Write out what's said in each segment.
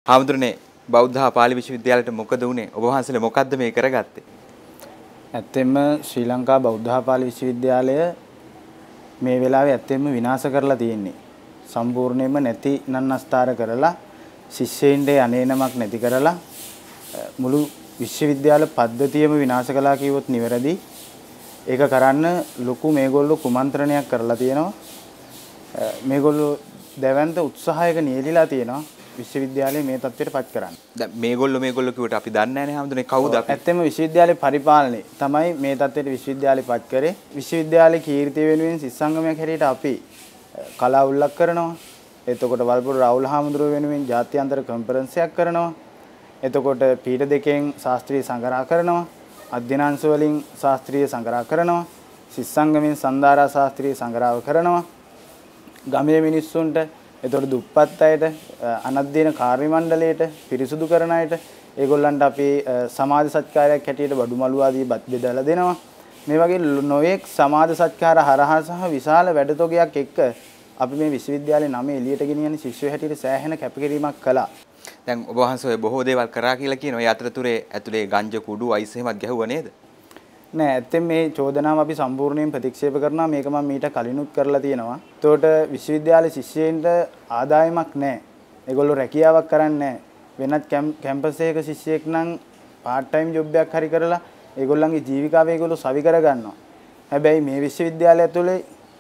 හාමුදුරනේ බෞද්ධ හා පාලි විශ්වවිද්‍යාලයට මොකද වුනේ? ඔබ වහන්සේලා මොකද්ද මේ කරගත්තේ? ඇත්තෙන්ම ශ්‍රී ලංකා බෞද්ධ හා පාලි විශ්වවිද්‍යාලය මේ වෙලාවේ ඇත්තෙන්ම විනාශ කරලා තියෙන්නේ. සම්පූර්ණයෙන්ම නැති නන්නස්තර කරලා ශිෂ්‍යයින්ට අනේනමක් නැති කරලා මුළු විශ්වවිද්‍යාල පද්ධතියම විනාශ කළා කිව්වොත් නිවැරදි. ඒක කරන්න ලොකු මේගොල්ලෝ කුමන්ත්‍රණයක් කරලා තියෙනවා. මේගොල්ලෝ දැවැන්ත උත්සාහයක නියැලිලා තියෙනවා විශ්වවිද්‍යාලය මේ තත්ත්වයට පත් කරන්න. දැන් මේගොල්ලෝ කිව්වට අපි දන්නේ නැහැ නේ හැමදෙනේ කවුද අපි? ඇත්තම විශ්වවිද්‍යාලේ පරිපාලනය තමයි මේ තත්ත්වයට විශ්වවිද්‍යාලේ පත් කරේ. විශ්වවිද්‍යාලේ කීර්තිය වෙනුවෙන් සිස්සංගමයක් හැටියට අපි කලා උල්ලක් කරනවා. එතකොට වල්පොර රාහුල හාමුදුරුවෝ වෙනුවෙන් ජාත්‍යන්තර කොන්ෆරන්ස් එකක් කරනවා. එතකොට පීඨ දෙකෙන් ශාස්ත්‍රීය සංග්‍රහ කරනවා. අධ්‍යනාංශ වලින් ශාස්ත්‍රීය සංග්‍රහ කරනවා. සිස්සංගමෙන් සන්දාරා ශාස්ත්‍රීය සංග්‍රහ කරනවා. ගමේ මිනිස්සුන්ට එතකොට දුප්පත් අයට අනධ්‍යයන කාර්ය මණ්ඩලයට පිරිසුදු කරන අයට ඒගොල්ලන්ට අපි සමාජ සත්කාරයක් හැටියට බඩු මළු ආදී බෙදලා දෙනවා. මේ වගේ නොයෙක් සමාජ සත්කාර හරහා සහ විශාල වැඩතොගයක් එක්ක අපි මේ විශ්වවිද්‍යාලේ නම එළියට ගෙනියන ශිෂ්‍යයෝ හැටියට සෑහෙන කැපකිරීමක් කළා. දැන් ඔබ වහන්සේ බොහෝ දේවල් කරා කියලා කියනවා. ඒ අතරතුරේ ඇතුලේ ගංජ කුඩු අයිස් එහෙමත් ගැහුවා නේද? නෑ ඇත්තෙන් මේ චෝදනාව අපි සම්පූර්ණයෙන් ප්‍රතික්ෂේප කරනවා. මේක මම මීට කලිනුත් කරලා තියෙනවා. එතකොට විශ්වවිද්‍යාලේ ශිෂ්‍යයින්ට ආදායමක් නෑ. ඒගොල්ලෝ රැකියාවක් කරන්නේ නෑ. වෙනත් කැම්පස් එකක ශිෂ්‍යයෙක් නම් part time job එකක් හරි කරලා ඒගොල්ලන්ගේ ජීවිකාව ඒගොල්ලෝ සවි කර ගන්නවා. හැබැයි මේ විශ්වවිද්‍යාලය ඇතුලේ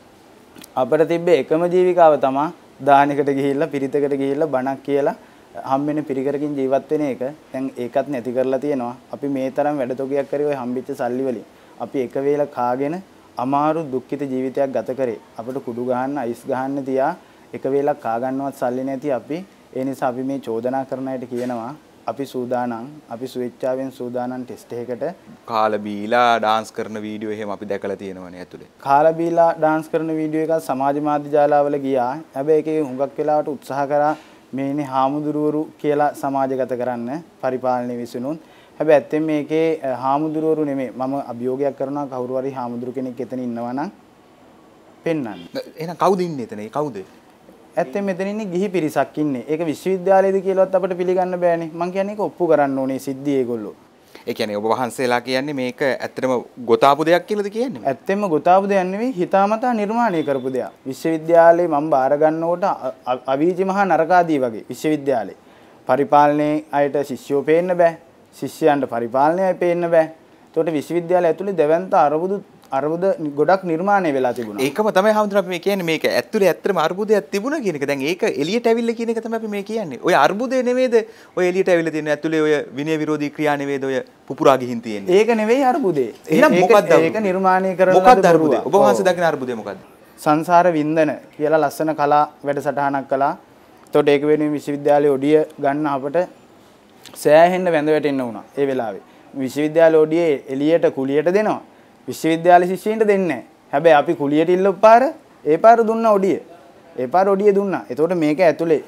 අපිට තිබ්බේ එකම ජීවිකාව තමයි දානෙකට ගිහිල්ලා පිරිතකට ගිහිල්ලා බණක් කියලා හම්බෙන පිරිකරකින් ජීවත් වෙන එක. දැන් ඒකත් නැති කරලා තියෙනවා. අපි මේ තරම් වැඩතොගයක් කරේ ඔය හම්බෙච්ච සල්ලි වලින්. අපි එක වේල කාගෙන අමාරු දුක්ඛිත ජීවිතයක් ගත කරේ. අපිට කුඩු ගහන්න, අයිස් ගහන්න තියා එක වේලක් කා ගන්නවත් සල්ලි නැති අපි. ඒ නිසා අපි මේ චෝදනා කරන අයට කියනවා අපි සූදානම්, අපි ස්වේච්ඡාවෙන් සූදානම් ටෙස්ට් එකකට කාලා බීලා ඩාන්ස් කරන වීඩියෝ එහෙම අපි දැකලා තියෙනවනේ ඇතුලේ. කාලා බීලා ඩාන්ස් කරන වීඩියෝ එකක් සමාජ මාධ්‍ය ජාලාවල ගියා. හැබැයි ඒකේ හුඟක් වෙලාවට උත්සාහ කරා මේනේ හාමුදුරුවරු කියලා සමාජගත කරන්න පරිපාලනයේ විසිනුත්. හැබැයි ඇත්තෙන් මේකේ හාමුදුරුවරු නෙමෙයි. මම අභියෝගයක් කරනවා කවුරු හරි හාමුදුරු කෙනෙක් එතන ඉන්නවා නම් පෙන්වන්න. එහෙනම් කවුද ඉන්නේ එතන? ඒ කවුද? ඇත්තෙන් මෙතන ඉන්නේ ගිහි පිරිසක් ඉන්නේ. ඒක විශ්වවිද්‍යාලයේද කියලාවත් අපිට පිළිගන්න බෑනේ. මං කියන්නේ ඒක ඔප්පු කරන්න ඕනේ සිද්ධිය ඒගොල්ලෝ. ඒ කියන්නේ ඔබ වහන්සේලා කියන්නේ මේක ඇත්තටම ගොතාපු දෙයක් කියලාද කියන්නේ? ඇත්තෙන්ම ගොතාපු දෙයක් නෙවෙයි හිතාමතා නිර්මාණය කරපු දෙයක්. විශ්වවිද්‍යාලේ මම බාර ගන්නකොට අවීචි මහා නරකාදී වගේ විශ්වවිද්‍යාලේ පරිපාලනයේ අයට ශිෂ්‍යෝ පේන්න බෑ. ශිෂ්‍යයන්ට පරිපාලනයයි පේන්න බෑ. ඒකට විශ්වවිද්‍යාලය ඇතුලේ දෙවන්ත අරුබුද ගොඩක් නිර්මාණය වෙලා තිබුණා. ඒකම තමයි හඳුනන අපි මේ කියන්නේ මේක ඇතුලේ ඇත්තම අරුබුදයක් තිබුණා කියන එක. දැන් ඒක එළියට ඇවිල්ලා කියන එක තමයි අපි මේ කියන්නේ. ඔය අරුබුදේ නෙමෙයිද ඔය එළියට ඇවිල්ලා තියෙන ඇතුලේ ඔය විනය විරෝධී ක්‍රියා නෙමෙයිද ඔය පුපුරා ගිහින් තියෙන්නේ. ඒක නෙවෙයි අරුබුදේ. එහෙනම් මොකක්ද ඒක නිර්මාණය කරන මොකක්ද අරුබුදේ? ඔබ වහන්සේ දකින අරුබුදේ මොකක්ද? සංසාර වින්දන කියලා ලස්සන කලා වැඩසටහනක් කළා. එතකොට ඒක වෙනුවෙන් විශ්වවිද්‍යාලයේ ඔඩිය ගන්න අපට සෑහෙන්න වැඳ වැටෙන්න වුණා ඒ වෙලාවේ. විශ්වවිද්‍යාලයේ ඔඩිය එළියට කුලියට දෙනවා. විශ්වවිද්‍යාල ශිෂ්‍යයින්ට දෙන්නේ නැහැ. හැබැයි අපි කුලියට ඉල්ලපු පාර ඒ පාර දුන්නා ඔඩිය. ඒ පාර ඔඩිය දුන්නා. එතකොට මේක ඇතුලේ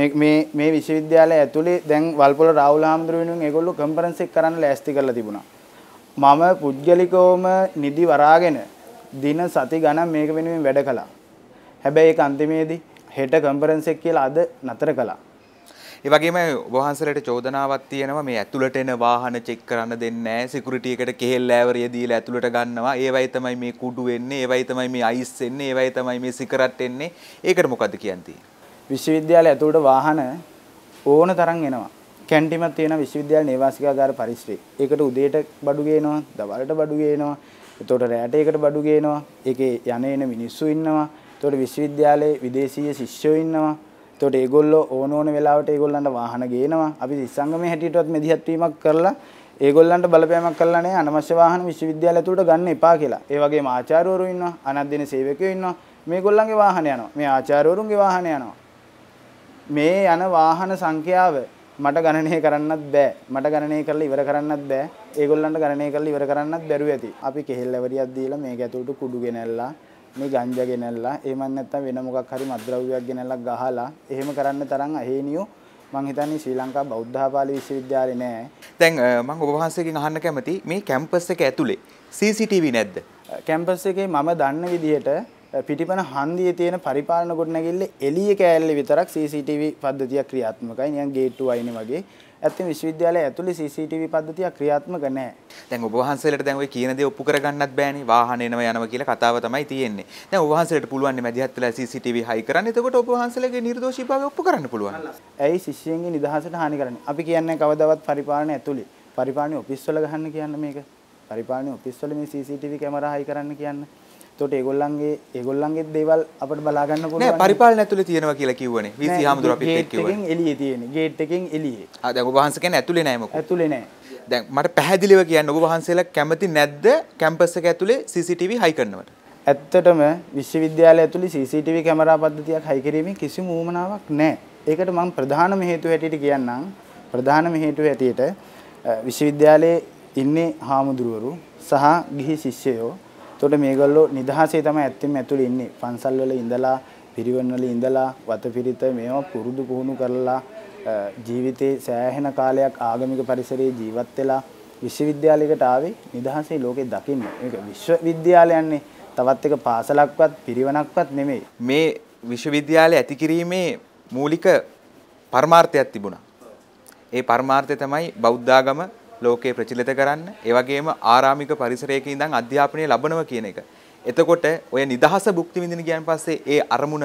මේ විශ්වවිද්‍යාලය ඇතුලේ දැන් වල්පොල රාහුල හාමුදුරුවෝ වෙනුවෙන් ඒගොල්ලෝ කොන්ෆරන්ස් එක කරන්න ලෑස්ති කරලා තිබුණා. මම පුද්ගලිකවම නිදි වරාගෙන දින සති ගණන් මේක වෙනුවෙන් වැඩ කළා. හැබැයි ඒක අන්තිමේදී හෙට කොන්ෆරන්ස් එක කියලා අද නතර කළා. ඒ වගේම ඔබ වහන්සේලාට චෝදනාවක් තියෙනවා මේ ඇතුළට එන වාහන චෙක් කරන්න දෙන්නේ නැහැ. සිකියුරිටි එකට කෙහෙල් ඈවරිය දීලා ඇතුළට ගන්නවා. ඒවයි තමයි මේ කුඩු වෙන්නේ, ඒවයි තමයි මේ අයිස් එන්නේ, ඒවයි තමයි මේ සිගරට් එන්නේ. ඒකට මොකද්ද කියන්නේ? විශ්වවිද්‍යාලය ඇතුළට වාහන ඕන තරම් එනවා. කැන්ටිමක් තියෙන විශ්වවිද්‍යාල නේවාසිකාගාර පරිශ්‍රය. ඒකට උදේට බඩු ගේනවා, දවල්ට බඩු ගේනවා. එතකොට රැට ඒකට බඩු ගේනවා. ඒකේ යන මිනිස්සු ඉන්නවා. එතකොට විශ්වවිද්‍යාලයේ විදේශීය ශිෂ්‍යයෝ ඉන්නවා. එතකොට ඒගොල්ලෝ ඕන වෙලාවට ඒගොල්ලන්ට වාහන ගේනවා. අපි සංගමයේ හැටියටවත් මෙදිහත් වීමක් කරලා ඒගොල්ලන්ට බලපෑමක් කරලා නැහැ අනවශ්‍ය වාහන විශ්වවිද්‍යාලය ඇතුළට ගන්න එපා කියලා. ඒ වගේම ආචාර්යවරු ඉන්නවා, අනධ්‍යයන සේවකයෝ ඉන්නවා. මේගොල්ලන්ගේ වාහන යනවා. මේ ආචාර්යවරුන්ගේ වාහන යනවා. මේ යන වාහන සංඛ්‍යාව මට ගණනය කරන්නත් බෑ. මට ගණනය කරලා ඉවර කරන්නත් බෑ. ඒගොල්ලන්ට ගණනය කරලා ඉවර කරන්නත් බැරුව ඇති. අපි කෙහෙල් ඇවරියක් දීලා මේක ඇතුළට කුඩු ගෙනල්ලා මේ ගංජා ගෙනල්ලා එහෙම නැත්නම් වෙන මොකක් හරි මත්ද්‍රව්‍යයක් ගෙනල්ලා ගහලා එහෙම කරන්න තරම් අහේනියෝ මං හිතන්නේ ශ්‍රී ලංකා බෞද්ධ පාලි විශ්වවිද්‍යාලේ නෑ. දැන් මම ඔබ වහන්සේගෙන් අහන්න කැමති මේ කැම්පස් එක ඇතුලේ CCTV නැද්ද? කැම්පස් එකේ මම දන්න විදිහට පිටිපන හන්දියේ තියෙන පරිපාලන ගොඩනැගිල්ල එළිය කෑල්ලේ විතරක් CCTV පද්ධතියක් ක්‍රියාත්මකයි. නිකන් ගේට්ටු අයිනේ වගේ. ඇත්තම විශ්වවිද්‍යාලය ඇතුලේ CCTV පද්ධතියක් ක්‍රියාත්මක නැහැ. දැන් ඔබ වහන්සේලාට දැන් ඔය කියන දේ ඔප්පු කරගන්නත් බෑනේ. වාහන එනවා යනවා කියලා කතාව තමයි තියෙන්නේ. දැන් ඔබ වහන්සේලාට පුළුවන් නේ මැදිහත් වෙලා CCTV හයි කරන්න. එතකොට ඔබ වහන්සේලාගේ නිර්දෝෂීභාවය ඔප්පු කරන්න පුළුවන්. ඇයි ශිෂ්‍යයන්ගේ නිදහසට හානි කරන්නේ? අපි කියන්නේ කවදාවත් පරිපාලන ඇතුලේ. පරිපාලන ඔෆිස් වල ගහන්න කියන්නේ මේක. පරිපාලන ඔෆිස් වල මේ CCTV කැමරා හයි කරන්න කියන්නේ. එතකොට ඒගොල්ලන්ගේ දේවල් අපිට බලා ගන්න පුළුවන්. නෑ පරිපාලන ඇතුලේ තියෙනවා කියලා කිව්වනේ. VC හාමුදුරුවෝ අපිත් එක්ක කිව්වා. ගේට් එකෙන් එළියේ තියෙන්නේ. ගේට් එකෙන් එළියේ. දැන් ඔබ වහන්සේ කියන්නේ ඇතුලේ නෑ මොකද? ඇතුලේ නෑ. දැන් මට පැහැදිලිව කියන්න ඔබ වහන්සේලා කැමති නැද්ද කැම්පස් එක ඇතුලේ CCTV හයි කරනවට? ඇත්තටම විශ්වවිද්‍යාලය ඇතුලේ CCTV කැමරා පද්ධතියක් හයි කිරීමේ කිසිම උවමනාවක් නැහැ. ඒකට මම ප්‍රධානම හේතුව හැටියට කියන්නම්. ප්‍රධානම හේතුව හැටියට විශ්වවිද්‍යාලයේ ඉන්නේ හාමුදුරුවරු සහ ගිහි ශිෂ්‍යයෝ. එතකොට මේගොල්ලෝ නිදහසේ තමයි ඇත්තෙම ඇතුලේ ඉන්නේ. පන්සල් වල ඉඳලා, පිරිවෙන් වල ඉඳලා, වතපිරිත මේවා පුරුදු පුහුණු කරලා ජීවිතේ සෑහෙන කාලයක් ආගමික පරිසරයේ ජීවත් වෙලා විශ්වවිද්‍යාලයකට ආවේ නිදහසේ ලෝකෙ දකින්න. මේක විශ්වවිද්‍යාලයන්නේ තවත් එක පාසලක්වත් පිරිවෙනක්වත් නෙමෙයි. මේ විශ්වවිද්‍යාලය ඇති කිරීමේ මූලික පරමාර්ථයක් තිබුණා. ඒ පරමාර්ථය තමයි බෞද්ධ ආගම ලෝකේ ප්‍රචලිත කරන්න, ඒ වගේම ආරාමික පරිසරයක ඉඳන් අධ්‍යාපනය ලබනවා කියන එක. එතකොට ඔය නිදහස භුක්ති විඳින ගියන් පස්සේ ඒ අරමුණ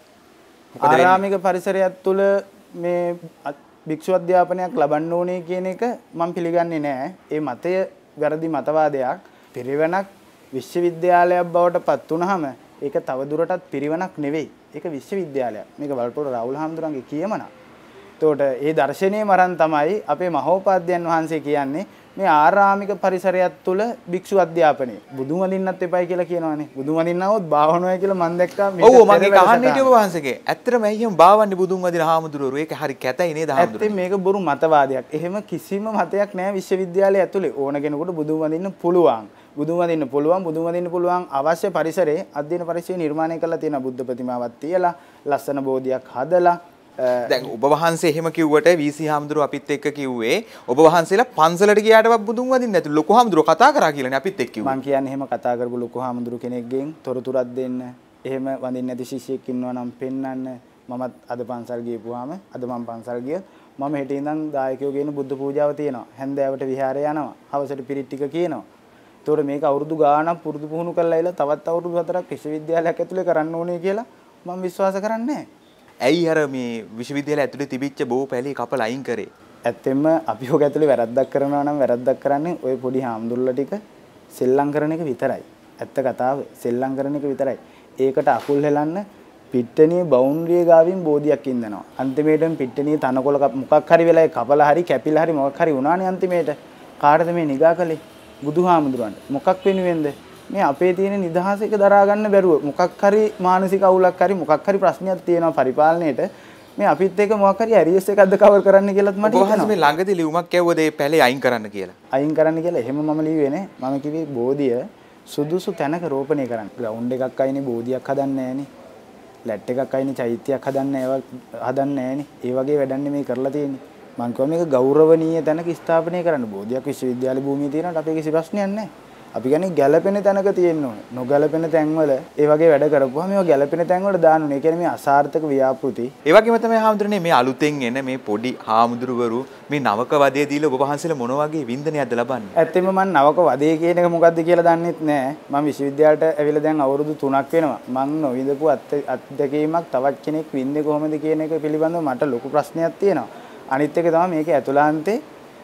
ආරාමික පරිසරයක් තුළ මේ භික්ෂු අධ්‍යාපනයක් ලබන්න ඕනේ කියන එක මම පිළිගන්නේ නැහැ. ඒ මතය වැරදි මතවාදයක්. පිරිවෙනක් විශ්වවිද්‍යාලයක් බවට පත් වුනහම ඒක තව දුරටත් පිරිවෙනක් නෙවෙයි. ඒක විශ්වවිද්‍යාලයක්. මේක වල්පොර රාහුල හාමුදුරන්ගේ කියමනක්. එතකොට ඒ දර්ශනීය මරන් තමයි අපේ මහෝපාද්‍යයන් වහන්සේ කියන්නේ මේ ආරාමික පරිසරයක් තුළ භික්ෂු අධ්‍යාපනය. බුදුන් වඳින්නත් එපයි කියලා කියනවානේ. බුදුන් වඳින්නවොත් බාවනොය කියලා මම දැක්කා. ඔව් මම ඒක අහන්න හිටියේ ඔබ වහන්සේගේ. ඇත්තටම ඇයි එහෙම බාවන්නේ බුදුන් වඳින හාමුදුරුවෝ? ඒක හරි කැතයි නේද හාමුදුරුවෝ? ඇත්තට මේක බොරු මතවාදයක්. එහෙම කිසිම මතයක් නැහැ විශ්වවිද්‍යාලය ඇතුලේ. ඕන කෙනෙකුට බුදුන් වඳින්න පුළුවන්. බුදුන් වඳින්න පුළුවන් අවශ්‍ය පරිසරයේ අධ්‍යයන පරිසරය නිර්මාණය කරලා තියෙන බුද්ධ ප්‍රතිමාවක් තියලා ලස්සන බෝධියක් හදලා දැන් ඔබ වහන්සේ එහෙම කිව්වට VC හාමුදුරුවෝ අපිත් එක්ක කිව්වේ ඔබ වහන්සේලා පන්සලට ගියාටවත් බුදුන් වදින්න නැති ලොකු හාමුදුරුවෝ කතා කරා කියලානේ අපිත් එක්ක කිව්වේ. මං කියන්නේ එහෙම කතා කරපු ලොකු හාමුදුරුවෝ කෙනෙක්ගෙන් තොරතුරක් දෙන්න. එහෙම වදින්න නැති ශිෂ්‍යෙක් ඉන්නවා නම් පෙන්වන්න. මමත් අද පන්සල් ගියපුවාම අද මම පන්සල් ගිය මම හෙට ඉඳන් දායකයෝ ගේන බුද්ධ පූජාව තියෙනවා. හැන්දෑවට විහාරය යනවා. හවසට පිරිත් ටික කියනවා. ඒතකොට මේක අවුරුදු ගාණක් පුරුදු පුහුණු කරලා ඉල තවත් අවුරුදු 4ක් විශ්වවිද්‍යාලයක් ඇතුලේ කරන්න ඕනේ කියලා මම විශ්වාස කරන්නේ නැහැ. ඇයි අර මේ විශ්වවිද්‍යාලය ඇතුලේ තිබිච්ච බොහෝ පැලී කපලා අයින් කරේ? ඇත්තෙන්ම අපි ඔක ඇතුලේ වැරද්දක් කරනවා නම් වැරද්දක් කරන්නේ ওই පොඩි හාමුදුරුවෝ ටික සෙල්ලම් කරන එක විතරයි. ඇත්ත කතාව සෙල්ලම් කරන එක විතරයි. ඒකට අකුල් හෙලන්න පිට්ටනිය බවුන්ඩරිය ගාවින් බෝධියක් ඉන්දනවා. අන්තිමේටම පිට්ටනිය තනකොළ මොකක් හරි වෙලා කපලා හරි කැපිලා හරි මොකක් හරි වුණානේ අන්තිමේට. කාටද මේ නිගා කළේ? බුදුහාමුදුරන්ට. මොකක් වෙනුවෙන්ද? මේ අපේ තියෙන නිදහස එක දරා ගන්න බැරුව මොකක් හරි මානසික අවුලක් හරි මොකක් හරි ප්‍රශ්නයක් තියෙනවා පරිපාලනයේට මේ අපිත් එක මොකක් හරි ඇරියස් එකක්ද කවර් කරන්න කියලාත් මට හිතෙනවා. මේ ළඟදී ලියුමක් කියවුවද මේ පැලේ අයින් කරන්න කියලා? අයින් කරන්න කියලා එහෙම මම ලිව්වේ නේ. මම කිව්වේ බෝධිය සුදුසු තැනක රෝපණය කරන්න. ග්‍රවුන්ඩ් එකක් අයිනේ බෝධියක් හදන්නේ නැහනේ. ලැට් එකක් අයිනේ චෛත්‍යයක් හදන්නේ නැහනේ. ඒ වගේ වැඩන්නේ මේ කරලා තියෙන්නේ. මං කිව්වා මේක ගෞරවනීය තැනක ස්ථාපනය කරන්න. බෝධියක් විශ්වවිද්‍යාල භූමියේ තියෙනවට අපේ කිසි ප්‍රශ්නයක් නැහැ. අපි කියන්නේ ගැළපෙන තැනක තියෙන්න ඕනේ. නොගැළපෙන තැන්වල ඒ වගේ වැඩ කරපුවා මේවා ගැළපෙන තැන්වල දාන්න ඕනේ. ඒ කියන්නේ මේ අසාර්ථක ව්‍යාපෘති. ඒ වගේම තමයි හාමුදුරනේ මේ අලුතෙන් එන මේ පොඩි හාමුදුරුවරු මේ නවක වදේ දීලා ඔබ වහන්සේලා මොන වගේ වින්දනයක්ද ලබන්නේ? ඇත්තෙන්ම මම නවක වදේ කියන එක මොකද්ද කියලා දන්නෙත් නෑ. මම විශ්වවිද්‍යාලයට ඇවිල්ලා දැන් අවුරුදු 3ක් වෙනවා. මම නොවිඳපු අත්දැකීමක් තවත් කෙනෙක් වින්දේ කොහොමද කියන එක පිළිබඳව මට ලොකු ප්‍රශ්නයක් තියෙනවා. අනිත් එක තමයි මේකේ ඇතුළාන්තේ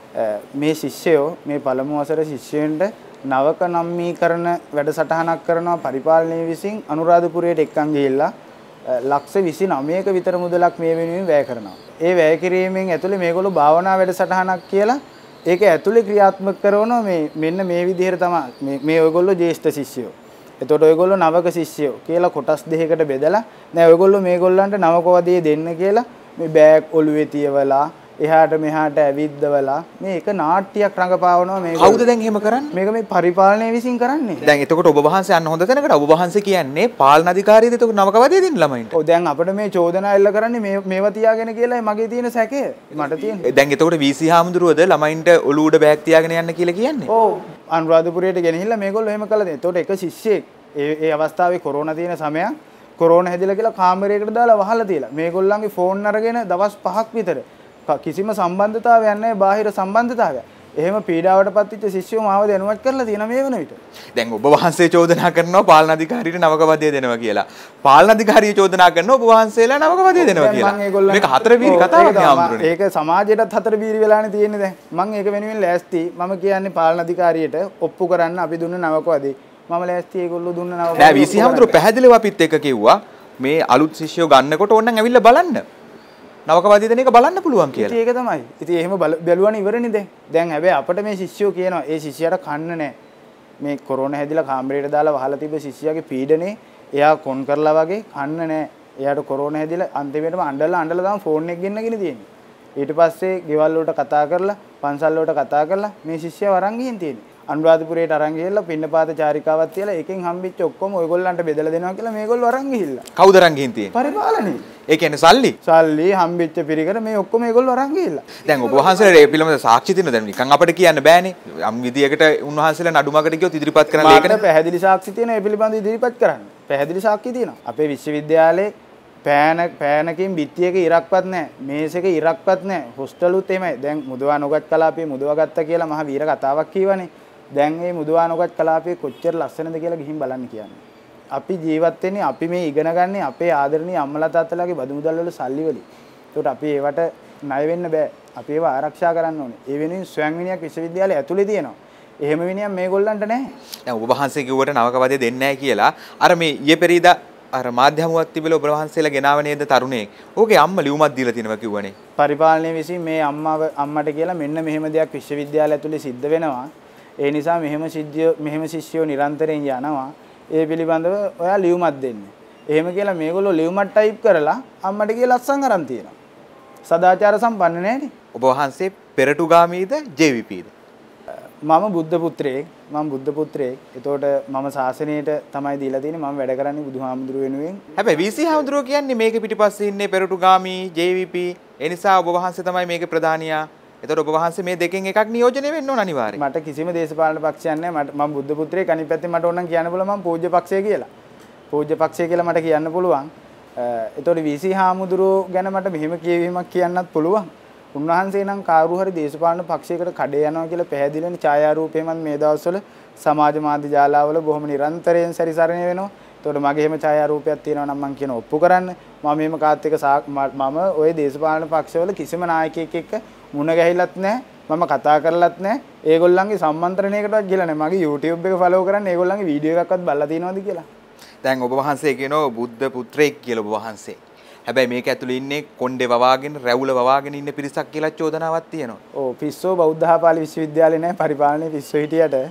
මේ ශිෂ්‍යයෝ මේ පළමු වසරේ ශිෂ්‍යයන්ට නවක නම්මීකරණ වැඩසටහනක් කරනවා පරිපාලනයේ විසින් අනුරාධපුරයට එක්කන් ගිහිල්ලා ලක්ෂ 29ක විතර මුදලක් මේ වෙනුවෙන් වැය කරනවා. ඒ වැය කිරීමෙන් ඇතුලේ මේගොල්ලෝ භාවනා වැඩසටහනක් කියලා ඒක ඇතුලේ ක්‍රියාත්මක කරනවා මේ මෙන්න මේ විදිහට තමයි මේ ඔයගොල්ලෝ ජ්‍යෙෂ්ඨ ශිෂ්‍යයෝ. එතකොට ඔයගොල්ලෝ නවක ශිෂ්‍යයෝ කියලා කොටස් දෙකකට බෙදලා දැන් ඔයගොල්ලෝ මේගොල්ලන්ට නවක වදේ දෙන්න කියලා මේ බෑග් ඔළුවේ තියවලා එහාට මෙහාට ඇවිද්දවලා මේ එක නාට්‍යයක් රඟපාවනවා මේ කවුද දැන් එහෙම කරන්නේ? මේක මේ පරිපාලනය විසින් කරන්නේ. දැන් එතකොට ඔබ වහන්සේ අන්න හොඳ තැනකට ඔබ වහන්සේ කියන්නේ පාලන අධිකාරියද එතකොට නවක වදේ දෙන්න ළමයින්ට. ඔව් දැන් අපිට මේ චෝදනා එල්ල කරන්නේ මේවා තියාගෙන කියලා මගේ තියෙන සැකය මට තියෙන්නේ. දැන් එතකොට VC හාමුදුරුවෝද ළමයින්ට ඔළුව උඩ බෑග් තියාගෙන යන්න කියලා කියන්නේ? ඔව් අනුරාධපුරයට ගෙනහිල්ලා මේගොල්ලෝ එහෙම කළා. එතකොට එක ශිෂ්‍යෙක් ඒ අවස්ථාවේ කොරෝනා තියෙන සමයක් කොරෝනා හැදිලා කියලා කාමරයකට දාලා වහලා තියලා. මේගොල්ලන්ගේ ෆෝන් අරගෙන දවස් 5ක් විතර කිසිම සම්බන්ධතාවයක් නැහැ බාහිර සම්බන්ධතාවයක්. එහෙම පීඩාවටපත් වෙච්ච ශිෂ්‍යෝ මාව දැනුවත් කරලා තියෙන මේ වෙන විට. දැන් ඔබ වහන්සේ චෝදනා කරනවා පාලන අධිකාරියට නවකවදය දෙනවා කියලා. පාලන අධිකාරිය චෝදනා කරනවා ඔබ වහන්සේලා නවකවදය දෙනවා කියලා. මේක හතර බීරි කතාවක් නේ ආම්දුරනේ. ඒක සමාජයටත් හතර බීරි වෙලානේ තියෙන්නේ දැන්. මම ඒක වෙනුවෙන් ලෑස්ති. මම කියන්නේ පාලන අධිකාරියට ඔප්පු කරන්න අපි දුන්න නවකවදේ. මම ලෑස්ති ඒගොල්ලෝ දුන්න නවකවදේ. නෑ VC හඳුරු පැහැදිලිව අපිත් එක්ක කිව්වා මේ අලුත් ශිෂ්‍යෝ ගන්නකොට ඕනනම් ඇවිල්ලා බලන්න. නවකවාදී දෙන එක බලන්න පුළුවන් කියලා. ඉතින් ඒක තමයි. ඉතින් එහෙම බැලුවනේ ඉවරනේ දැන්. දැන් හැබැයි අපිට මේ ශිෂ්‍යෝ කියනවා ඒ ශිෂ්‍යයාට කන්න නැහැ. මේ කොරෝනා හැදිලා කාමරයට දාලා වහලා තිබ්බ ශිෂ්‍යයාගේ පීඩනේ එයා කොන් කරලා වගේ කන්න නැහැ. එයාට කොරෝනා හැදිලා අන්තිමේටම අඬලා තමයි ෆෝන් එක ගෙන්නගෙන තියෙන්නේ. ඊට පස්සේ ගෙවල් වලට කතා කරලා පන්සල් වලට කතා කරලා මේ ශිෂ්‍යයා වරන් ගිහින් තියෙන්නේ. අනුරාධපුරයට අරන් ගිහලා පින්නපාත චාරිකාවක් තියලා එකෙන් හම්බෙච්ච ඔක්කොම ඔයගොල්ලන්ට බෙදලා දෙනවා කියලා මේගොල්ලෝ අරන් ගිහිල්ලා. කවුද අරන් ගිහින් තියෙන්නේ? පරිපාලනේ. ඒ කියන්නේ සල්ලි. සල්ලි හම්බෙච්ච පිරිකර මේ ඔක්කොම ඒගොල්ලෝ අරන් ගිහිල්ලා. දැන් ඔබ වහන්සේලා මේ පිළිබඳ සාක්ෂි තියෙනවද? දැන් නිකන් අපිට කියන්න බෑනේ. යම් විදියකට උන්වහන්සේලා නඩුමකට ගියොත් ඉදිරිපත් කරන්න ඒකනේ. මාකට පැහැදිලි සාක්ෂි තියෙනවා ඒ පිළිබඳව ඉදිරිපත් කරන්න. පැහැදිලි සාක්ෂි තියෙනවා. අපේ විශ්වවිද්‍යාලේ පෑනකින් බිත්තියක ඉරක්වත් නැහැ. මේසෙක ඉරක්වත් නැහැ. හොස්ටලුත් එහෙමයි. දැන් මුදවා නොගත් කලාපේ මුදවා ගත්තා කියලා මහ වීර කතාවක් කියවනේ. දැන් මේ මුදවා නොගත් කලාපේ කොච්චර ලස්සනද කියලා ගිහින් බලන්න කියන්නේ. අපි ජීවත් වෙන්නේ අපි මේ ඉගෙන ගන්නේ අපේ ආදරණීය අම්මලා තාත්තලාගේ බදු මුදල් වල සල්ලි වලින්. ඒකට අපි ඒවට ණය වෙන්න බෑ. අපි ඒව ආරක්ෂා කරන්න ඕනේ. ඒ වෙනුවෙන් ස්වයං විනයක් විශ්වවිද්‍යාලය ඇතුලේ තියෙනවා. එහෙම විනයක් මේගොල්ලන්ට නැහැ. දැන් ඔබ වහන්සේ කිව්වට නවකවදේ දෙන්නේ නැහැ කියලා. අර මේ ඊයේ පෙරේදා අර මාධ්‍යමුවක් තිබිලා ඔබ වහන්සේලා ගෙනාව නේද තරුණේ. ඕකේ අම්මා ලියුමක් දීලා තිනවා කිව්වනේ. පරිපාලනයේ විසින් මේ අම්මට කියලා මෙන්න මෙහෙම දෙයක් විශ්වවිද්‍යාලය ඇතුලේ සිද්ධ වෙනවා. ඒ නිසා මෙහෙම ශිෂ්‍යයෝ නිරන්තරයෙන් යනවා. ඒ පිළිබඳව ඔයා ලියුමක් දෙන්න. එහෙම කියලා මේගොල්ලෝ ලියුමක් ටයිප් කරලා අම්මට කියලා ලස්සන් අරන් තියෙනවා. සදාචාර සම්පන්න නැහැනේ. ඔබ වහන්සේ පෙරටුගාමීද JVPද? මම බුද්ධ පුත්‍රයෙක්. එතකොට මම ශාසනයට තමයි දීලා තියෙන්නේ. මම වැඩ කරන්නේ බුදුහාමුදුරුව වෙනුවෙන්. හැබැයි VC හාමුදුරුවෝ කියන්නේ මේක පිටිපස්සේ ඉන්නේ පෙරටුගාමී JVP. ඒ නිසා ඔබ වහන්සේ තමයි මේකේ ප්‍රධානියා. එතකොට ඔබ වහන්සේ මේ දෙකෙන් එකක් නියෝජනය වෙන්න ඕන අනිවාර්යයෙන්. මට කිසිම දේශපාලන පක්ෂයක් නැහැ. මම බුද්ධ පුත්‍රයෙක්. අනිත් පැත්තේ මට ඕන නම් කියන්න පුළුවන් මම පූජ්‍ය පක්ෂය කියලා. පූජ්‍ය පක්ෂය කියලා මට කියන්න පුළුවන්. එතකොට VC හාමුදුරුවෝ ගැන මට මෙහෙම කියවීමක් කියන්නත් පුළුවන්. උන්වහන්සේ නම් කාරු හරි දේශපාලන පක්ෂයකට කඩේ යනවා කියලා පැහැදිලිවම ඡායාරූපෙමත් මේ දවස්වල සමාජ මාධ්‍ය ජාලාවල බොහොම නිරන්තරයෙන් සැරිසරණය වෙනවා. එතකොට මගේ එහෙම ඡායාරූපයක් තියෙනවා නම් මම කියන ඔප්පු කරන්න. මම මේම කාත් එක මම ওই දේශපාලන පක්ෂවල කිසිම නායකයෙක් එක්ක මුණ ගැහිලත් නැහැ. මම කතා කරලත් නැහැ. ඒගොල්ලන්ගේ සම්මන්ත්‍රණයකටවත් ගිහලා නැහැ. මගේ YouTube එක ෆලෝ කරන්න ඒගොල්ලන්ගේ වීඩියෝ එකක්වත් බලලා තියෙනවද කියලා. දැන් ඔබ වහන්සේ කියනවා බුද්ධ පුත්‍රයෙක් කියලා ඔබ වහන්සේ. හැබැයි මේක ඇතුලේ ඉන්නේ කොණ්ඩේ වවාගෙන රැවුල වවාගෙන ඉන්න පිරිසක් කියලා චෝදනාවක් තියෙනවා. ඔව් පිස්සෝ බෞද්ධහාපාලි විශ්වවිද්‍යාලේ නැහැ පරිපාලනයේ පිස්සෝ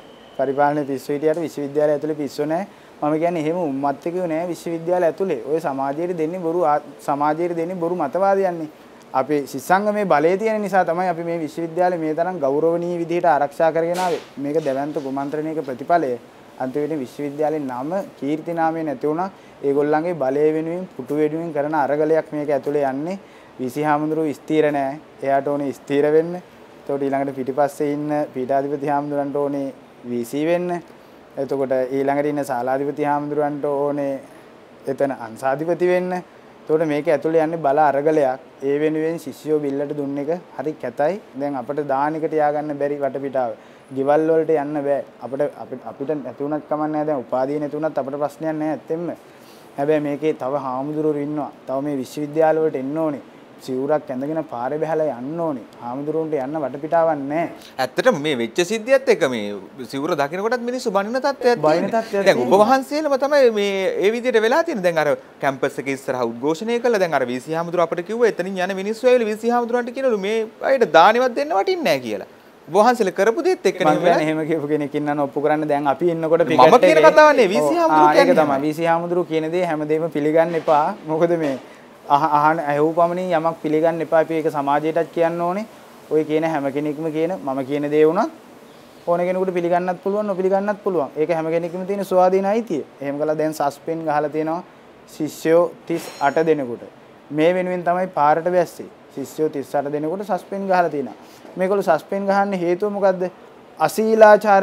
හිටියට විශ්වවිද්‍යාලය ඇතුලේ පිස්සෝ නැහැ. මම කියන්නේ එහෙම උම්මත්තකයෝ නැහැ විශ්වවිද්‍යාලය ඇතුලේ. ඔය සමාජයට දෙන්නේ බොරු මතවාදයන්නේ. අපේ සිසංගමේ බලය තියෙන නිසා තමයි අපි මේ විශ්වවිද්‍යාලය මේ තරම් ගෞරවනීය විදිහට ආරක්ෂා කරගෙන ආවේ. මේක දැවැන්ත කුමන්ත්‍රණයක ප්‍රතිඵලය. අන්තිමට විශ්වවිද්‍යාලේ නම කීර්ති නාමය නැති වුණා. ඒගොල්ලන්ගේ බලය වෙනුවෙන් පුටු වෙනුවෙන් කරන අරගලයක් මේක ඇතුලේ යන්නේ. VC හාමුදුරුවෝ ස්ථීර නැහැ. එයාට ඕනේ ස්ථීර වෙන්න. එතකොට ඊළඟට පිටිපස්සේ ඉන්න පීඨාධිපති හාමුදුරන්ට ඕනේ VC වෙන්න. එතකොට ඊළඟට ඉන්න ශාලාධිපති හාමුදුරන්ට ඕනේ එතන අංශාධිපති වෙන්න. එතකොට මේක ඇතුලේ යන්නේ බල අරගලයක්. ඒ වෙනුවෙන් ශිෂ්‍යෝ බිල්ලට දුන්න එක හරි කැතයි. දැන් අපිට දානිකට ය아가න්න බැරි වටපිටාව. ගෙවල් වලට යන්න බෑ. අපිට නැති වුණත් කමක් නැහැ. දැන් උපාධිය නැති වුණත් අපිට ප්‍රශ්නයක් නැහැ ඇත්තෙම. හැබැයි මේකේ තව හාමුදුරුවෝ ඉන්නවා. තව මේ විශ්වවිද්‍යාල වලට එන්න ඕනේ. සිවුරක් ඇඳගෙන පාරේ බහලා යන්න ඕනේ. හාමුදුරුවන්ට යන්න වටපිටාවක් නැහැ. ඇත්තටම මේ වෙච්ච සිද්ධියත් එක්ක මේ සිවුර දකින්නකොටත් මිනිස්සු බනින තත්ත්වයක් තියෙනවා. දැන් ඔබ වහන්සේලම තමයි මේ ඒ විදිහට වෙලා තියෙන්නේ. දැන් අර කැම්පස් එකේ ඉස්සරහා උද්ඝෝෂණය කළා. දැන් අර VC හාමුදුරුවෝ අපිට කිව්වා එතනින් යන මිනිස්සු ඇවිල්ලා VC හාමුදුරුවන්ට කියනලු මේ අයිට දානෙවත් දෙන්න වටින්නේ නැහැ කියලා. ඔබ වහන්සේලා කරපු දෙයත් එක්ක නෙමෙයි. මම එහෙම කියපු කෙනෙක් ඉන්නන ඔප්පු කරන්න දැන් අපි ඉන්නකොට මම කියන කතාව නේ VC හාමුදුරුවෝ කියන්නේ. ඒක තමයි VC හාමුදුරුවෝ කියන දේ හැමදේම පිළිගන්න එපා. මොකද මේ අහන ඇහුවපමණින් යමක් පිළිගන්න එපා. අපි ඒක සමාජයටත් කියන්න ඕනේ. ඔය කියන හැම කෙනෙක්ම කියන මම කියන දේ වුණත් ඕන කෙනෙකුට පිළිගන්නත් පුළුවන් නොපිළිගන්නත් පුළුවන්. ඒක හැම කෙනෙකුම තියෙන ස්වාධීන අයිතිය. එහෙම කළා දැන් සස්පෙන්ඩ් ගහලා තියෙනවා ශිෂ්‍යෝ 38 දෙනෙකුට. මේ වෙනුවෙන් තමයි පාරට බැස්සේ. ශිෂ්‍යෝ 38 දෙනෙකුට සස්පෙන්ඩ් ගහලා තියෙනවා. මේගොල්ලෝ සස්පෙන්ඩ් ගහන්න හේතුව මොකද්ද? අශීලාචාර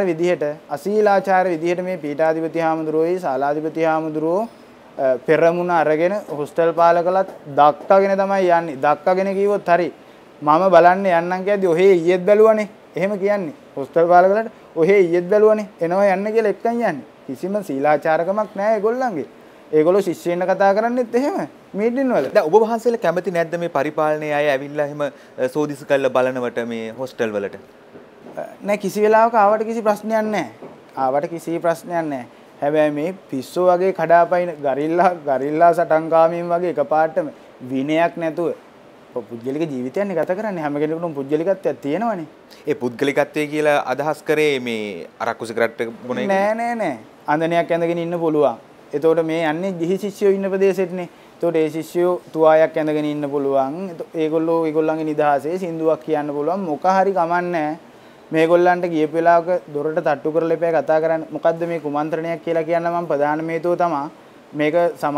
විදිහට මේ පීඨාධිපති හාමුදුරුවෝයි ශාලාධිපති හාමුදුරුවෝ පෙරමුණ අරගෙන හොස්ටල් පාලකලත් දක්කගෙන තමයි යන්නේ. දක්කගෙන කිව්වොත් හරි මම බලන්න යන්නම් කියද්දි ඔහේ ඊයේත් බැලුවනේ. එහෙම කියන්නේ. හොස්ටල් පාලකලට ඔහේ ඊයේත් බැලුවනේ. එනවා යන්න කියලා එක්කන් යන්නේ. කිසිම සීලාචාරකමක් නැහැ ඒගොල්ලන්ගේ. ඒගොල්ලෝ ශිෂ්‍යයන්ට කතා කරන්නේත් එහෙම මීටින් වල. දැන් ඔබ වහන්සේලා කැමති නැද්ද මේ පරිපාලනයේ අය ඇවිල්ලා එහෙම සෝදිසි කරලා බලනවට මේ හොස්ටල් වලට? නෑ කිසි වෙලාවක ආවට කිසි ප්‍රශ්නයක් නැහැ. ආවට කිසි ප්‍රශ්නයක් නැහැ. හැබැයි මේ පිස්සෝ වගේ කඩාපයින් ගරිල්ලා සටන්කාමීන් වගේ එකපාරටම විනයක් නැතුව පුද්ගලික ජීවිතයන්නේ ගත කරන්නේ. හැම කෙනෙකුටම පුද්ගලිකත්වයක් තියෙනවනේ. ඒ පුද්ගලිකත්වය කියලා අදහස් කරේ මේ අරක්කු සිගරට් එක බොන එක? නෑ. අන්දනයක් ඇඳගෙන ඉන්න පුළුවන්. එතකොට මේ යන්නේ ගිහි ශිෂ්‍යයෝ ඉන්න ප්‍රදේශෙටනේ. එතකොට ඒ ශිෂ්‍යයෝ තුවායක් ඇඳගෙන ඉන්න පුළුවන්. ඒගොල්ලන්ගේ නිදහසේ සින්දුවක් කියන්න පුළුවන්. මොක හරි කමන්නේ මේගොල්ලන්ට ගියපු වෙලාවක දොරට තට්ටු කරලා ඉපේ කතා කරන්නේ. මොකද්ද මේ කුමන්ත්‍රණයක් කියලා කියන්න මම ප්‍රධාන මේතුව තමයි මේක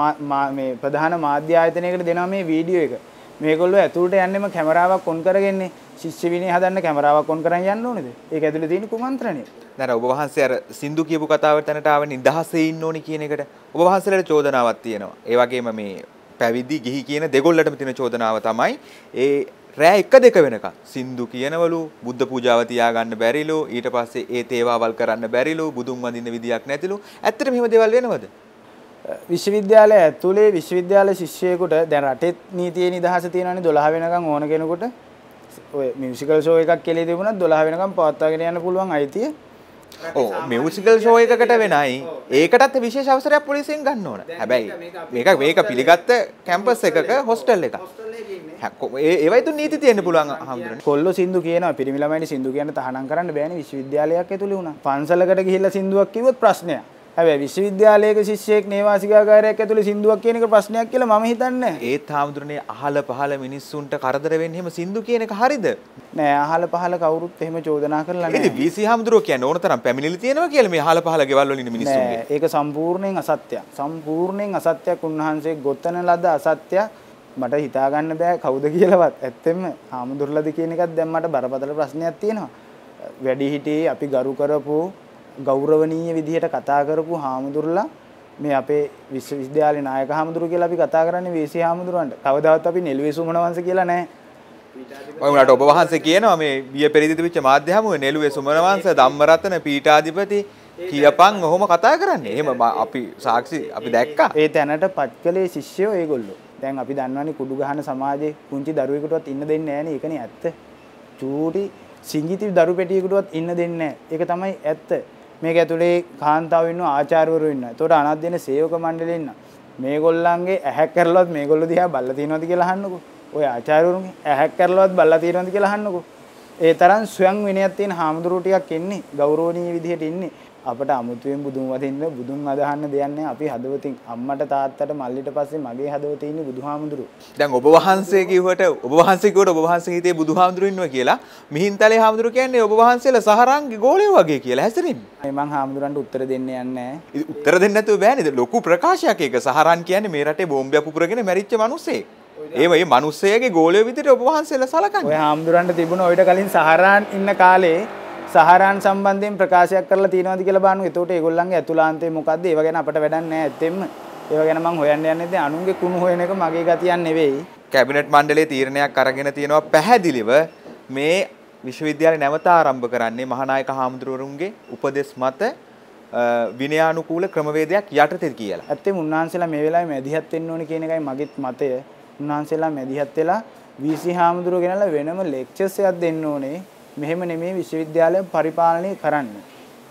මේ ප්‍රධාන මාධ්‍ය ආයතනයකට දෙනවා මේ වීඩියෝ එක. මේගොල්ලෝ ඇතුළට යන්නෙම කැමරාවක් ඔන් කරගෙන්නේ. ශිෂ්‍ය විනය හදන්න කැමරාවක් ඔන් කරන් යන්න ඕනේද? ඒක ඇතුළේ තියෙන කුමන්ත්‍රණය. නෑ ඔබ වහන්සේ අර සින්දු කියපු කතාවට තැනට ආව නිදහසේ ඉන්න ඕනි කියන එකට ඔබ වහන්සේලාට චෝදනාවක් තියෙනවා. ඒ වගේම මේ පැවිදි ගිහි කියන දෙගොල්ලටම තියෙන චෝදනාව තමයි ඒ රෑ 1-2 වෙනකන් සින්දු කියනවලු, බුද්ධ පූජාව තියාගන්න බැරිලු, ඊට පස්සේ ඒ තේවාවල් කරන්න බැරිලු, බුදුන් වඳින්න විදියක් නැතිලු. ඇත්තටම මෙහෙම දේවල් වෙනවද? විශ්වවිද්‍යාලය ඇතුලේ විශ්වවිද්‍යාල ශිෂ්‍යයෙකුට දැන් රටේ නීතියේ නිදහස තියෙනවානේ 12 වෙනකන් ඕන කෙනෙකුට ඔය මියුසිකල් ෂෝ එකක් කියලා තිබුණත් 12 වෙනකන් පවත්වාගෙන යන්න පුළුවන් අයිතිය. ඔව් මියුසිකල් ෂෝ එකකට වෙනයි. ඒකටත් විශේෂ අවසරයක් පොලිසියෙන් ගන්න ඕන. හැබැයි මේක පිළිගත්ත කැම්පස් එකක හොස්ටල් එකක්. ඒවයි තු නීති තියෙන්න පුළුවන් හම්දුරනේ. කොල්ලෝ සින්දු කියනවා පිරිමි ළමයිනි සින්දු කියන්න තහනම් කරන්න බෑනේ විශ්වවිද්‍යාලයක් ඇතුලේ උනා. පන්සලකට ගිහිල්ලා සින්දුවක් කිව්වොත් ප්‍රශ්නයක්. හැබැයි විශ්වවිද්‍යාලයක ශිෂ්‍යයෙක් නේවාසිකාගාරයක් ඇතුලේ සින්දුවක් කියන එක ප්‍රශ්නයක් කියලා මම හිතන්නේ නැහැ. ඒත් හාමුදුරනේ අහල පහල මිනිස්සුන්ට කරදර වෙන්නේ එහෙම සින්දු කියන එක හරිද? නෑ අහල පහල කවුරුත් එහෙම චෝදනා කරලා නැහැ. ඉතින් VC හාමුදුරුවෝ කියන්නේ ඕන තරම් පැමිණිලි තියෙනවා කියලා මේ අහල පහල ගෙවල් වල ඉන්න මිනිස්සුන්ගේ. ඒක සම්පූර්ණයෙන් අසත්‍යයක්. සම්පූර්ණයෙන් අසත්‍යයක් උන්වහන්සේ ගොතන ලද අසත්‍යයක්. මට හිතා ගන්න බෑ කවුද කියලාවත්. ඇත්තෙන්ම හාමුදුරුවෝලාද කියන එකත් දැන් මට බරපතල ප්‍රශ්නයක් තියෙනවා. වැඩිහිටියේ අපි ගරු කරපු ගෞරවනීය විදිහට කතා කරපු හාමුදුරුවෝලා මේ අපේ විශ්වවිද්‍යාලේ නායක හාමුදුරුවෝ කියලා අපි කතා කරන්නේ VC හාමුදුරුවන්ට. කවදාවත් අපි නෙළුවේ සුමනවංශ කියලා නැහැ. ඔය උනාට ඔබ වහන්සේ කියනවා මේ බිය පෙරදිත වෙච්ච මාධ්‍ය හමුවේ නෙළුවේ සුමනවංශ ධම්මරතන පීඨාධිපති කියපන් ඔහොම කතා කරන්නේ. එහෙම අපි සාක්ෂි අපි දැක්කා. ඒ තැනට පත්කලේ ශිෂ්‍යයෝ ඒගොල්ලෝ. දැන් අපි දන්නවනේ කුඩු ගහන සමාජයේ පුංචි දරුවෙකුටවත් ඉන්න දෙන්නේ නැහනේ. ඒකනේ ඇත්ත. චූටි සිංගිති දරු පෙටියෙකුටවත් ඉන්න දෙන්නේ නැහැ. ඒක තමයි ඇත්ත. මේක ඇතුලේ කාන්තාවෝ ඉන්නවා ආචාර්යවරු ඉන්නවා. ඒතකොට අනත් දෙන සේවක මණ්ඩලෙ ඉන්නවා. මේගොල්ලන්ගේ ඇහැක් කරලවත් මේගොල්ලෝ දිහා බල්ලා තියනවද කියලා අහන්නකෝ. ඔය ආචාර්යවරුන්ගේ ඇහැක් කරලවත් බල්ලා තියනවද කියලා අහන්නකෝ. ඒ තරම් ස්වයං විනයක් තියෙන හාමුදුරුවෝ ටිකක් ඉන්නේ ගෞරවනීය විදිහට ඉන්නේ. අපට අමුතුවෙන් බුදුන් වදින්න බුදුන් අදහන්න දෙයක් නැහැ. අපි හදවතින් අම්මට තාත්තට මල්ලිට පස්සේ මගේ හදවතේ ඉන්නේ බුදුහාමුදුරුවෝ. දැන් ඔබ වහන්සේ කිව්වට ඔබ වහන්සේ හිතේ බුදුහාමුදුරුවෝ ඉන්නවා කියලා මිහින්තලේ හාමුදුරුවෝ කියන්නේ ඔබ වහන්සේලා සහරාන්ගේ ගෝලයෝ වගේ කියලා හැසිරෙන්නේ. මම හාමුදුරන්ට උත්තර දෙන්න යන්නේ නැහැ. උත්තර දෙන්න නැතුව බෑනේ. ලොකු ප්‍රකාශයක් ඒක. සහරාන් කියන්නේ මේ රටේ බෝම්බයක් පුපුරගෙන මැරිච්ච මිනිස්සෙක්. මේ මිනිස්සයාගේ ගෝලයෝ විදිහට ඔබ වහන්සේලා සලකන්නේ. ඔය හාමුදුරන්ට තිබුණ ඔයිට කලින් සහරාන් ඉන්න කාලේ සහරාන් සම්බන්ධයෙන් ප්‍රකාශයක් කරලා තියෙනවද කියලා බලන්න. එතකොට ඒගොල්ලන්ගේ ඇතුළාන්තය මොකද්ද? ඒව ගැන අපට වැඩක් නැහැ ඇත්තෙන්ම. ඒව ගැන මම හොයන්න යන්නේ නැහැ. අනුන්ගේ කුණු හොයන එක මගේ ගතියක් නෙවෙයි. කැබිනට් මණ්ඩලයේ තීරණයක් අරගෙන තියෙනවා පැහැදිලිව මේ විශ්වවිද්‍යාලය නැවත ආරම්භ කරන්නේ මහානායක හාමුදුරුවරුන්ගේ උපදෙස් මත විනයානුකූල ක්‍රමවේදයක් යටතේ කියලා. ඇත්තෙම උන්වහන්සේලා මේ වෙලාවේ මැදිහත් වෙන්න ඕනේ කියන එකයි මගේත් මතය. උන්වහන්සේලා මැදිහත් වෙලා VC හාමුදුරුවෝ ගෙනලා වෙනම ලෙක්චර්ස් එකක් දෙන්න ඕනේ. මෙහෙම නෙමෙයි විශ්වවිද්‍යාලය පරිපාලනය කරන්නේ.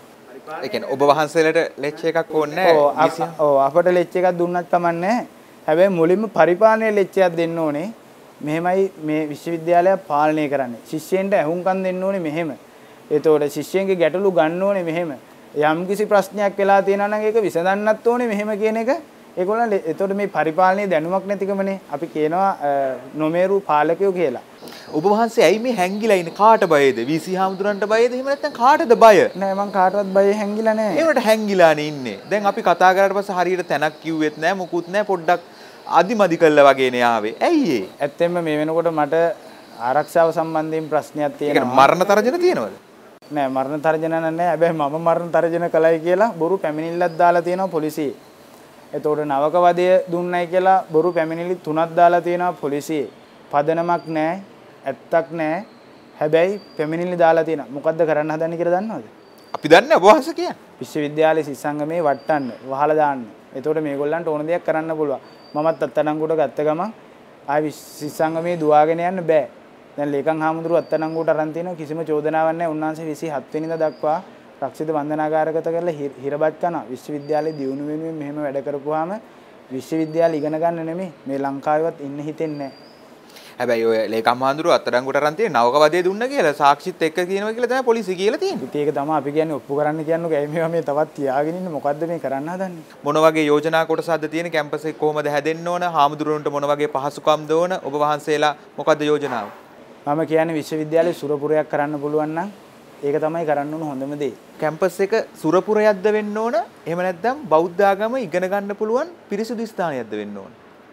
ඒ කියන්නේ ඔබ වහන්සේලාට ලෙක්චර් එකක් ඕනේ නැහැ. ඔව් අපට ලෙක්චර් එකක් දුන්නත් කමන්නේ. හැබැයි මුලින්ම පරිපාලනයේ ලෙක්චර් එකක් දෙන්න ඕනේ. මෙහෙමයි මේ විශ්වවිද්‍යාලය පාලනය කරන්නේ. ශිෂ්‍යයන්ට ඇහුම්කන් දෙන්න ඕනේ මෙහෙම. එතකොට ශිෂ්‍යයන්ගේ ගැටලු ගන්න ඕනේ මෙහෙම. යම්කිසි ප්‍රශ්නයක් වෙලා තියෙනවා නම් ඒක විසඳන්නත් ඕනේ මෙහෙම කියන එක. ඒගොල්ලන් එතකොට මේ පරිපාලනයේ දැනුමක් නැතිකමනේ අපි කියනවා නොමේරු පාලකයෝ කියලා. ඔබ වහන්සේ ඇයි මේ හැංගිලා ඉන්නේ? කාට බයද? VC හාමුදුරන්ට බයද? එහෙම නැත්නම් කාටද බය? නෑ මං කාටවත් බය හැංගිලා නෑ. ඒකට හැංගිලානේ ඉන්නේ. දැන් අපි කතා කරාට පස්සේ හරියට තැනක් කිව්වෙත් නෑ මොකුත් නෑ පොඩ්ඩක් අදිමදි කළා වගේනේ ආවේ. ඇයි ඒ? ඇත්තෙන්ම මේ වෙනකොට මට ආරක්ෂාව සම්බන්ධයෙන් ප්‍රශ්නයක් තියෙනවා. මරණ තරජන තියෙනවද? නෑ මරණ තර්ජන නෑ. හැබැයි මම මරණ තර්ජන කළයි කියලා බොරු පැමිණිල්ලක් දාලා තියෙනවා පොලිසියේ. එතකොට නවක වදය දුන්නයි කියලා බොරු පැමිණිලි 3ක් දාලා තියෙනවා පොලිසියේ. පදනමක් නෑ, ඇත්තක් නෑ. හැබැයි පැමිණිලි දාලා තියෙනවා. මොකද්ද කරන්න හදන්නේ කියලා දන්නවද? අපි දන්නේ ඔබ වහන්සේ කියන්නේ. විශ්වවිද්‍යාලයේ සිස්සංගමේ වට්ටන්න, වහලා දාන්න. එතකොට මේගොල්ලන්ට ඕන දෙයක් කරන්න පුළුවන්. මමත් අත්අඩංගුවට ගත්ත ගමන් ආයි සිස්සංගමේ දුවාගෙන යන්න බෑ. දැන් ලේකම් හාමුදුරුව අත්අඩංගුවට අරන් තිනවා කිසිම චෝදනාවක් නැහැ. උන්වහන්සේ 27 වෙනිදා දක්වා රක්ෂිත බන්ධනාගාරගත කරලා හිරබත් කරනවා. විශ්වවිද්‍යාලයේ දියුණු වෙනුවෙන් මෙහෙම වැඩ කරපුවාම විශ්වවිද්‍යාල ඉගෙන ගන්න නෙමෙයි මේ ලංකාවේවත් ඉන්න හිතෙන්නේ නැහැ. හැබැයි ඔය ලේකම් හාමුදුරුව අත්අඩංගුවට අරන් තියෙන නවක වදේ දුන්න කියලා සාක්ෂිත් එක්ක කියනවා කියලා තමයි පොලිසිය කියලා තියෙන්නේ. ඒක තමයි අපි කියන්නේ ඔප්පු කරන්න කියන්නේ. ඇයි මේවා මේ තවත් තියාගෙන ඉන්නේ? මොකද්ද මේ කරන්න හදන්නේ? මොන වගේ යෝජනා කොටසක්ද තියෙන කැම්පස් එක කොහොමද හැදෙන්න ඕන? හාමුදුරුවන්ට මොන වගේ පහසුකම්ද ඕන? ඔබ වහන්සේලා මොකද්ද යෝජනාව? මම කියන්නේ විශ්වවිද්‍යාලේ සුරපුරයක් කරන්න පුළුවන් නම් ඒක තමයි කරන්න ඕන හොඳම දේ. කැම්පස් එක සුරපුරයක්ද වෙන්න ඕන? එහෙම නැත්නම් බෞද්ධ ආගම ඉගෙන ගන්න පුළුවන් පිරිසුදු ස්ථානයක්ද වෙන්න ඕන?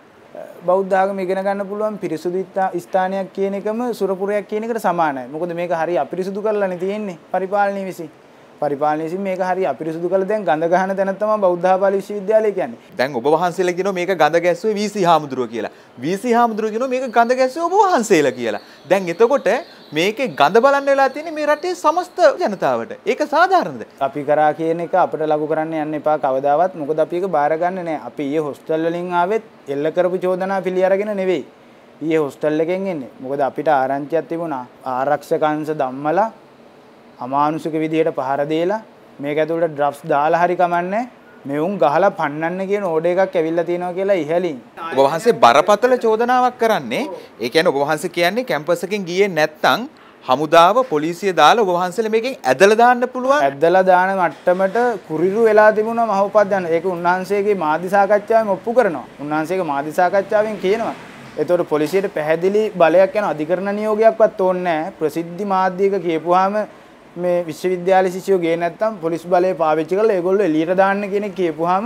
බෞද්ධ ආගම ඉගෙන ගන්න පුළුවන් පිරිසුදු ස්ථානයක් කියන එකම සුරපුරයක් කියන එකට සමානයි. මොකද මේක හරි අපිරිසුදු කරලානේ තියෙන්නේ පරිපාලනයේ විසින්. පරිපාලනයේ විසින් මේක හරි අපිරිසුදු කරලා දැන් ගඳ ගහන තැන තමයි බෞද්ධාපාලි විශ්වවිද්‍යාලය කියන්නේ. දැන් ඔබ වහන්සේලා කියනවා මේක ගඳ ගැස්සුවේ VC හාමුදුරුවෝ කියලා. VC හාමුදුරුවෝ කියනවා මේක ගඳ ගැස්සුවේ ඔබ වහන්සේලා කියලා. දැන් එතකොට මේකේ ගඳ බලන්න වෙලා තියෙන්නේ මේ රටේ සමස්ත ජනතාවට. ඒක සාධාරණද? අපි කරා කියන එක අපිට ලඝු කරන්න යන්න එපා කවදාවත්. මොකද අපි ඒක බාර ගන්න නෑ. අපි ඊයේ හොස්ටල් වලින් ආවෙත් එල්ල කරපු චෝදනා පිළි අරගෙන නෙවෙයි. ඊයේ හොස්ටල් එකෙන් එන්නේ. මොකද අපිට ආරංචියක් තිබුණා. ආරක්ෂක අංශ ධම්මලා අමානුෂික විදියට පහර දීලා මේක ඇතුළට ඩ්‍රග්ස් දාලා හරි කමන්නේ මෙවුන් ගහලා පන්නන්න කියන ඕඩර් එකක් ඇවිල්ලා තියෙනවා කියලා ඉහලින්. ඔබ වහන්සේ බරපතල චෝදනාවක් කරන්නේ. ඒ කියන්නේ ඔබ වහන්සේ කියන්නේ කැම්පස් එකෙන් ගියේ නැත්නම් හමුදාව පොලිසිය දාලා ඔබ වහන්සේලා මේකෙන් ඇදලා දාන්න පුළුවන්. ඇදලා දාන මට්ටමට කුරිරු වෙලා තිබුණා මහෝපාද්‍යයන්. ඒක උන්වහන්සේගේ මාධ්‍ය සාකච්ඡාවෙන් ඔප්පු කරනවා. උන්වහන්සේගේ මාධ්‍ය සාකච්ඡාවෙන් කියනවා. ඒතකොට පොලිසියට පැහැදිලි බලයක් යන අධිකරණ නියෝගයක්වත් ඕනේ නැහැ. ප්‍රසිද්ධි මාධ්‍යයක කියපුවාම මේ විශ්වවිද්‍යාල ශිෂ්‍යයෝ ගේ නැත්තම් පොලිස් බලය පාවිච්චි කරලා ඒගොල්ලෝ එළියට දාන්න කියන එක කියපුවාම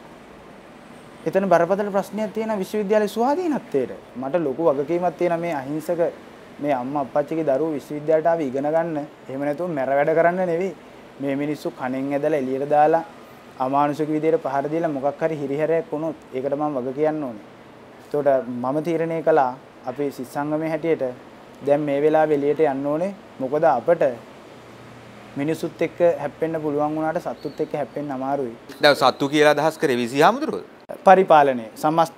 එතන බරපතල ප්‍රශ්නයක් තියෙනවා විශ්වවිද්‍යාලයේ ස්වාධීනත්වයට. මට ලොකු වගකීමක් තියෙනවා මේ අහිංසක මේ අම්මා අප්පච්චිගේ දරුවෝ විශ්වවිද්‍යාලයට ආවි ඉගෙන ගන්න. එහෙම නැතුව මැර වැඩ කරන්න නෙවෙයි. මේ මිනිස්සු කණෙන් ඇදලා එළියට දාලා අමානුෂික විදියට පහර දීලා මොකක් හරි හිරිහැරයක් වුණොත් ඒකට මම වග කියන්න ඕනේ. ඒතකොට මම තීරණය කළා අපේ සිස්සංගමේ හැටියට දැන් මේ වෙලාවේ එළියට යන්න ඕනේ. මොකද අපට මිනිසුත් එක්ක හැප්පෙන්න පුළුවන් වුණාට සත්තුත් එක්ක හැප්පෙන්න අමාරුයි. දැන් සත්තු කියලා අදහස් කරේ VC හාමුදුරුවෝ. පරිපාලනය, සමස්ත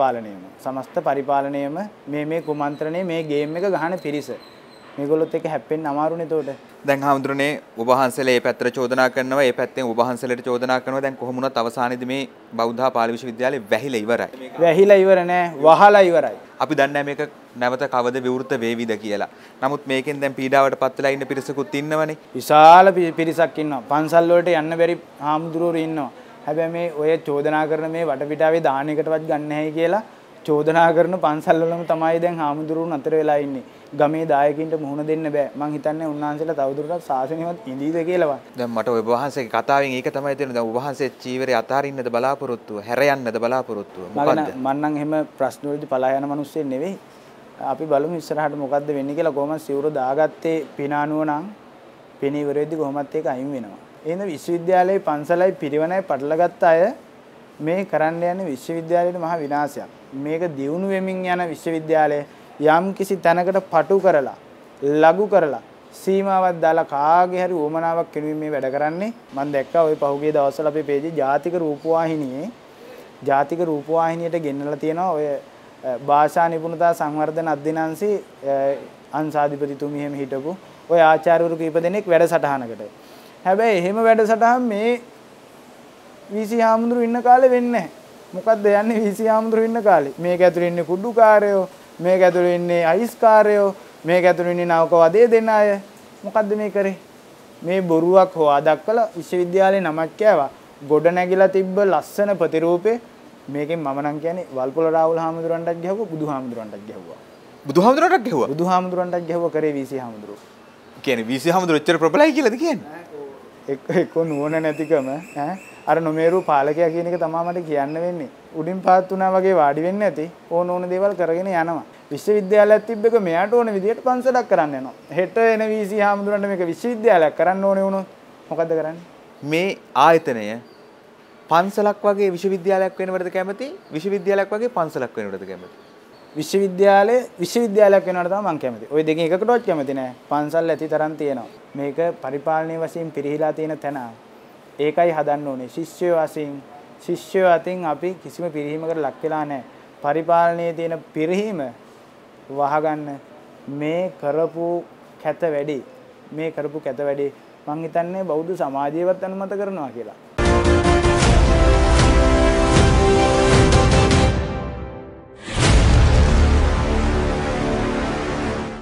පරිපාලනයම මේ කුමන්ත්‍රණය මේ ගේම් එක ගහන පිරිස. මේගොල්ලොත් එක්ක හැප්පෙන්න අමාරුනේ එතකොට. දැන් හාමුදුරනේ ඔබ වහන්සේලා මේ පැත්තට චෝදනා කරනවා, මේ පැත්තෙන් ඔබ වහන්සේලාට චෝදනා කරනවා. දැන් කොහොම වුණත් අවසානයේදී මේ බෞද්ධ පාලි විශ්වවිද්‍යාලය වැහිලා ඉවරයි. වැහිලා ඉවර නෑ, වහලා ඉවරයි. අපි දන්නේ මේක නැවත කවද විවෘත වේවිද කියලා. නමුත් මේකෙන් දැන් පීඩාවට පත් වෙලා ඉන්න පිරිසකුත් ඉන්නවනේ. විශාල පිරිසක් ඉන්නවා. පන්සල් වලට යන්න බැරි හාමුදුරුවෝ ඉන්නවා. හැබැයි මේ ඔය චෝදනා කරන මේ වටපිටාවේ දාන එකටවත් ගන්න නැහැ කියලා චෝදනා කරන පන්සල් වලම තමයි දැන් හාමුදුරුවෝ අතර වෙලා ඉන්නේ. ගමේ දායකින්ට මුහුණ දෙන්න බෑ. මං හිතන්නේ උන්වහන්සේලා තවදුරටත් ශාසනයවත් ඉඳීද කියලාවත්. දැන් මට ඔබ වහන්සේගේ කතාවෙන් ඒක තමයි තේරෙන්නේ. දැන් ඔබ වහන්සේ චීවරේ අතාරින්නද බලාපොරොත්තුව, හැර යන්නද බලාපොරොත්තුව. මොකද්ද? මම නම් එහෙම ප්‍රශ්න වලදී පලා යන මිනිස්සෙක් නෙවෙයි. අපි බලමු ඉස්සරහට මොකද්ද වෙන්නේ කියලා. කොහොමද සිවුර දාගත්තේ පිනානුව නම් පෙනී ඉවරෙද්දි කොහොමත් ඒක අයින් වෙනවා. එහෙනම් විශ්වවිද්‍යාලයේ පන්සලයි පිරිවනයි පටලගත්ත අය මේ කරන්න යන්නේ විශ්වවිද්‍යාලයේ මහා විනාශයක්. මේක දියුණු වෙමින් යන විශ්වවිද්‍යාලය යම් කිසි තැනකට පටු කරලා ලඝු කරලා සීමාවක් දාලා කාගේ හරි උවමනාවක් වෙනුවෙන් මේ වැඩ කරන්නේ. මම දැක්කා ওই පහුගිය දවස්වල අපේ පේජේ ජාතික රූපවාහිනියට ගෙන්නලා තියෙනවා ඔය භාෂා නිපුණතා සංවර්ධන අධ්‍යනාංශي අංශාධිපතිතුමී එහෙම හිටපු ඔය ආචාර්යවරු කීප දෙනෙක් වැඩසටහනකට. හැබැයි එහෙම වැඩසටහන් මේ VC හාමුදුරු ඉන්න කාලේ වෙන්නේ නැහැ. මොකද්ද යන්නේ VC හාමුදුරු ඉන්න කාලේ? මේක ඇතුලේ ඉන්නේ කුඩුකාරයෝ, මේක ඇතුලේ ඉන්නේ අයිස්කාරයෝ, මේක ඇතුලේ ඉන්නේ නවක වදේ දෙන අය. මොකද්ද මේ කරේ? මේ බොරුවක් හොවා දක්වලා විශ්වවිද්‍යාලේ නමක් කෑවා. ගොඩ නැගිලා තිබ්බ ලස්සන ප්‍රතිරූපේ මේකෙන් මම නම් කියන්නේ වල්පොල රාහුල හාමුදුරන්ටත් ගැහුවා, බුදුහාමුදුරන්ටත් ගැහුවා. බුදුහාමුදුරන්ටත් ගැහුවා කරේ VC හාමුදුරුවෝ. කියන්නේ VC හාමුදුරුවෝ එච්චර ප්‍රබලයි කියලාද කියන්නේ? එක්ක නුවණ නැතිකම ඈ අර නොමේරු පාලකයා කියන එක තමයි මට කියන්න වෙන්නේ. උඩින් පාත් වුණා වගේ වාඩි වෙන්නේ නැති ඕන දේවල් කරගෙන යනවා. විශ්වවිද්‍යාලයක් තිබ්බක මෙයාට ඕන විදියට පන්සලක් කරන්න යනවා. හෙට එන වීසි හාමුදුරන්ට මේක විශ්වවිද්‍යාලයක් කරන්න ඕනේ වුණොත් මොකද්ද කරන්නේ? මේ ආයතනය පන්සලක් වගේ විශ්වවිද්‍යාලයක් වෙනවටද කැමති? විශ්වවිද්‍යාලයක් වගේ පන්සලක් වෙනවටද කැමති? විශ්වවිද්‍යාලයක් වෙනවට තමයි මම කැමති. ওই දෙකෙන් එකකටවත් කැමති නෑ. පන්සල් ඇති තරම් තියෙනවා. මේක පරිපාලනීය වශයෙන් පිරිහිලා තියෙන තැන. ඒකයි හදන්න ඕනේ. ශිෂ්‍යයෝ අතින් අපි කිසිම පිරිහීමකට ලක් වෙලා නැහැ. පරිපාලනයේ තියෙන පිරිහීම වහගන්න මේ කරපු කැත වැඩි මං හිතන්නේ බෞද්ධ සමාජයවත් අනුමත කරනවා කියලා.